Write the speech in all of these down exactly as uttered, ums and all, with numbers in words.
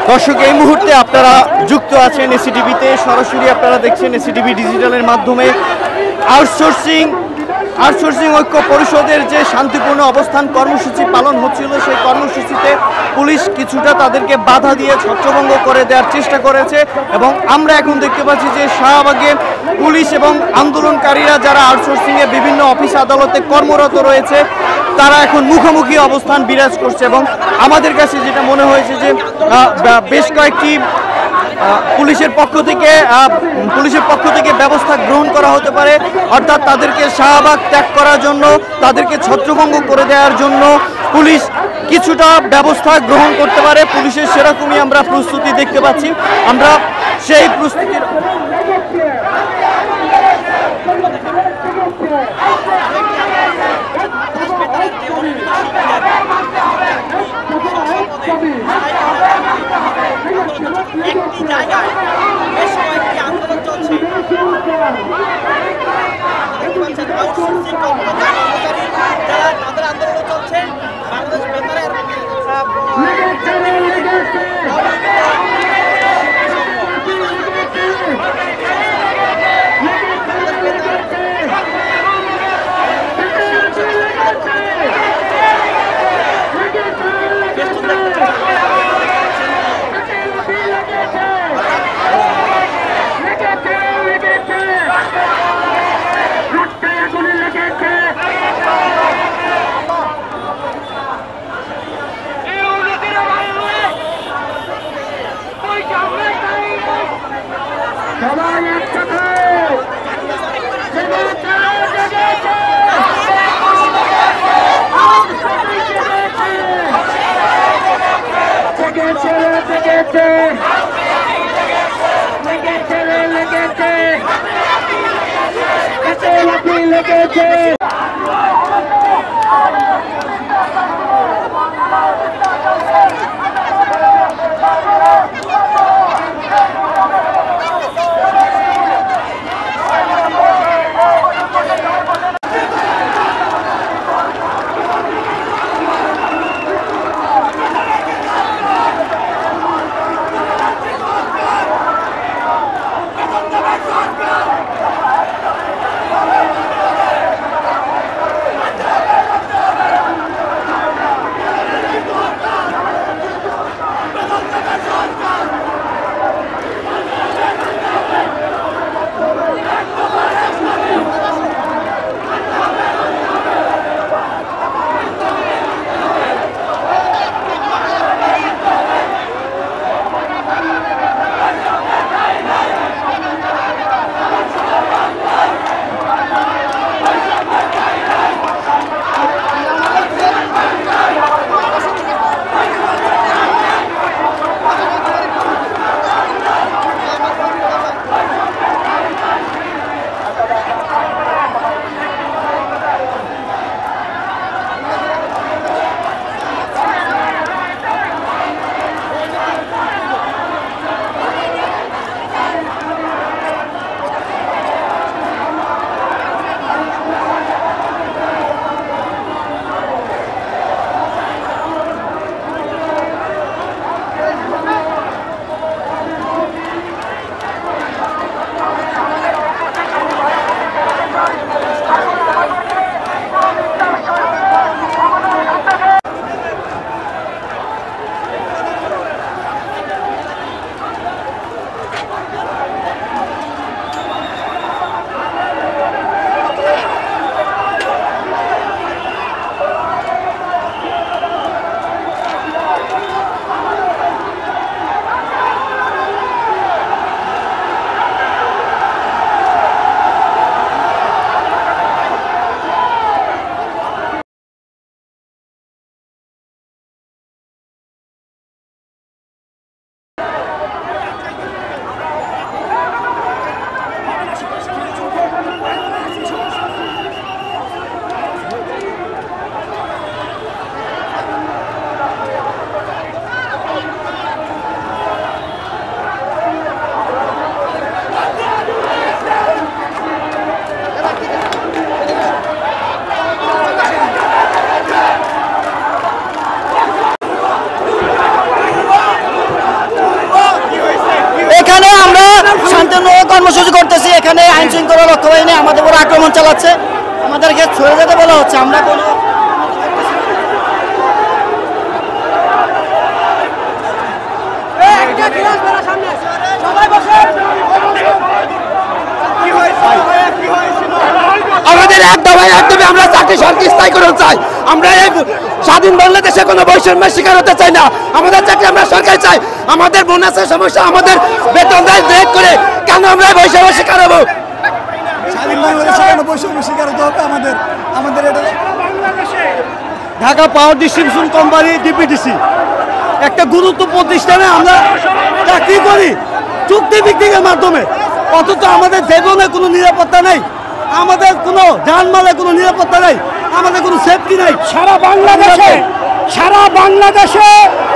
দর্শক এই মুহূর্তে আপনারা যুক্ত আছেন এসিটিভিতে, সরাসরি আপনারা দেখছেন এসিটিভি ডিজিটালের মাধ্যমে আউটসোর্সিং আউটসোর্সিং ঐক্য পরিষদের যে শান্তিপূর্ণ অবস্থান কর্মসূচি পালন হচ্ছিল, সেই কর্মসূচিতে পুলিশ কিছুটা তাদেরকে বাধা দিয়ে ছত্রভঙ্গ করে দেওয়ার চেষ্টা করেছে। এবং আমরা এখন দেখতে পাচ্ছি যে শাহবাগে পুলিশ এবং আন্দোলনকারীরা যারা আউটসোর্সিংয়ে বিভিন্ন অফিস আদালতে কর্মরত রয়েছে তারা এখন মুখোমুখি অবস্থান বিরাজ করছে। এবং আমাদের কাছে যেটা মনে হয়েছে যে বেশ কয়েকটি পুলিশের পক্ষ থেকে পুলিশের পক্ষ থেকে ব্যবস্থা গ্রহণ করা হতে পারে, অর্থাৎ তাদেরকে শাহবাগ ত্যাগ করার জন্য, তাদেরকে ছত্রভঙ্গ করে দেওয়ার জন্য পুলিশ কিছুটা ব্যবস্থা গ্রহণ করতে পারে। পুলিশের সেরকমই আমরা প্রস্তুতি দেখতে পাচ্ছি। আমরা সেই প্রস্তুতির একটি জায়গায় বেশ কয়েকটি আন্দোলন চলছে। আউটসোর্সিং কর্মচারী যারা তাদের আন্দোলন চলছে। বাংলাদেশ বেতারের কর্মসূচি করতেছি, এখানে আইন শৃঙ্খলা রক্ষা বাহিনী আমাদের উপর আক্রমণ চালাচ্ছে, আমাদেরকে সরে যেতে বলা হচ্ছে। আমরা কোনো আমাদের এক দফায় এক দফায় আমরা চাকরি সরকারি স্থায়ী করতে চাই। আমরা এই স্বাধীন বাংলাদেশে কোনো বৈষম্যের শিকার হতে চাই না। আমাদের চাকরি আমরা সরকারি চাই। আমাদের বোনাসের সমস্যা, আমাদের বেতন দেয় ব্রেক করে, কেন আমরা বৈষম্যের শিকার হবো? স্বাধীন বাংলাদেশে কেন বৈষম্য শিকার হতে হবে আমাদের? আমাদের এটা Dhaka power distribution company DPDC একটা গুরুত্ব প্রতিষ্ঠানে আমরা চাকরি করি চুক্তি ভিত্তিকের মাধ্যমে, অথচ আমাদের জীবনে কোনো নিরাপত্তা নেই, আমাদের কোনো জানমালের কোনো নিরাপত্তা নেই, আমাদের কোনো সেফটি নেই। সারা বাংলাদেশে সারা বাংলাদেশে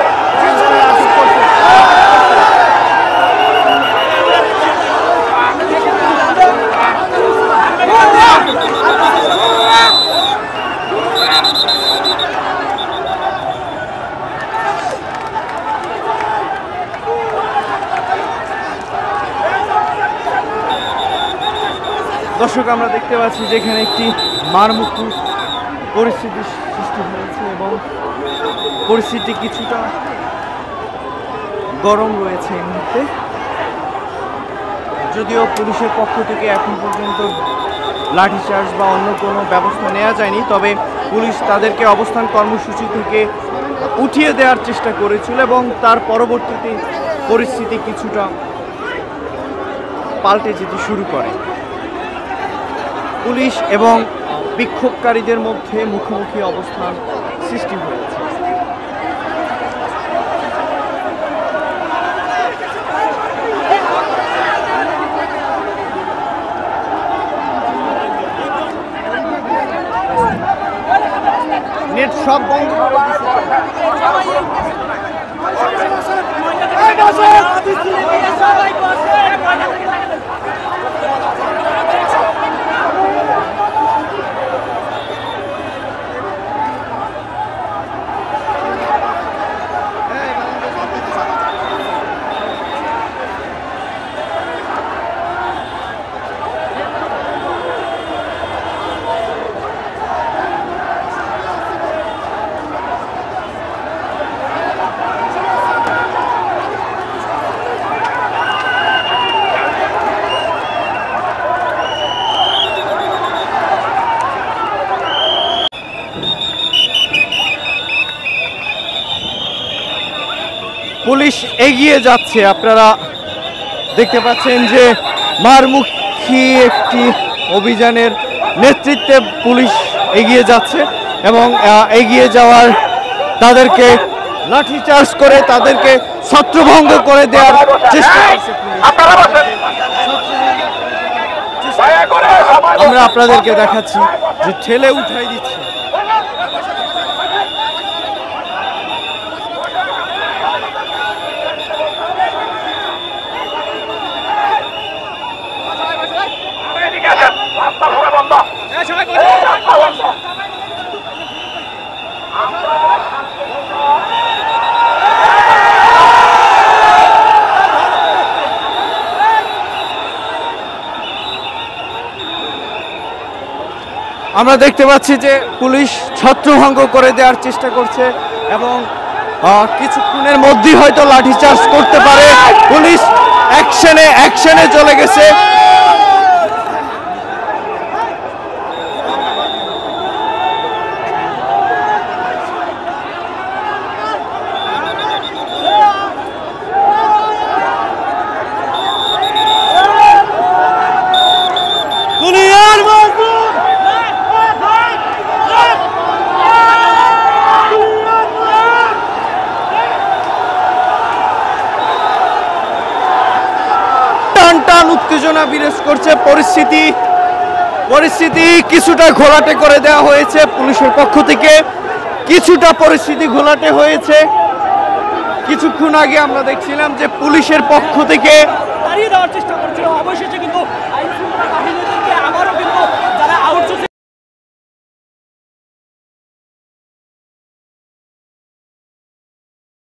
দর্শক, আমরা দেখতে পাচ্ছি যে এখানে একটি মারমুখী পরিস্থিতির সৃষ্টি হয়েছে এবং পরিস্থিতি কিছুটা গরম রয়েছে এই মুহূর্তে। যদিও পুলিশের পক্ষ থেকে এখন পর্যন্ত লাঠিচার্জ বা অন্য কোনো ব্যবস্থা নেওয়া যায়নি, তবে পুলিশ তাদেরকে অবস্থান কর্মসূচি থেকে উঠিয়ে দেওয়ার চেষ্টা করেছিল এবং তার পরবর্তীতে পরিস্থিতি কিছুটা পাল্টে যেতে শুরু করে। পুলিশ এবং বিক্ষোভকারীদের মধ্যে মুখোমুখি অবস্থান সৃষ্টি হয়েছে। নেট সব বন্ধ করে পুলিশ এগিয়ে যাচ্ছে। আপনারা দেখতে পাচ্ছেন যে মারমুখী একটি অভিযানের নেতৃত্বে পুলিশ এগিয়ে যাচ্ছে এবং এগিয়ে যাওয়ার তাদেরকে লাঠিচার্জ করে তাদেরকে ছত্রভঙ্গ করে দেওয়ার চেষ্টা করছে পুলিশ। আমরা আপনাদেরকে দেখাচ্ছি যে ঠেলে উঠাই দিচ্ছে। আমরা দেখতে পাচ্ছি যে পুলিশ ছত্রভঙ্গ করে দেওয়ার চেষ্টা করছে এবং কিছুক্ষণের মধ্যেই হয়তো লাঠিচার্জ করতে পারে। পুলিশ অ্যাকশনে অ্যাকশনে চলে গেছে। উত্তেজনা বিরাজ করছে, পরিস্থিতি পরিস্থিতি কিছুটা ঘোলাটে করে দেওয়া হয়েছে পুলিশের পক্ষ থেকে, কিছুটা পরিস্থিতি ঘোলাটে হয়েছে। কিছুক্ষণ আগে আমরা দেখছিলাম যে পুলিশের পক্ষ থেকে দাঁড়িয়ে দেওয়ার চেষ্টা করছিল, অবশেষে কিন্তু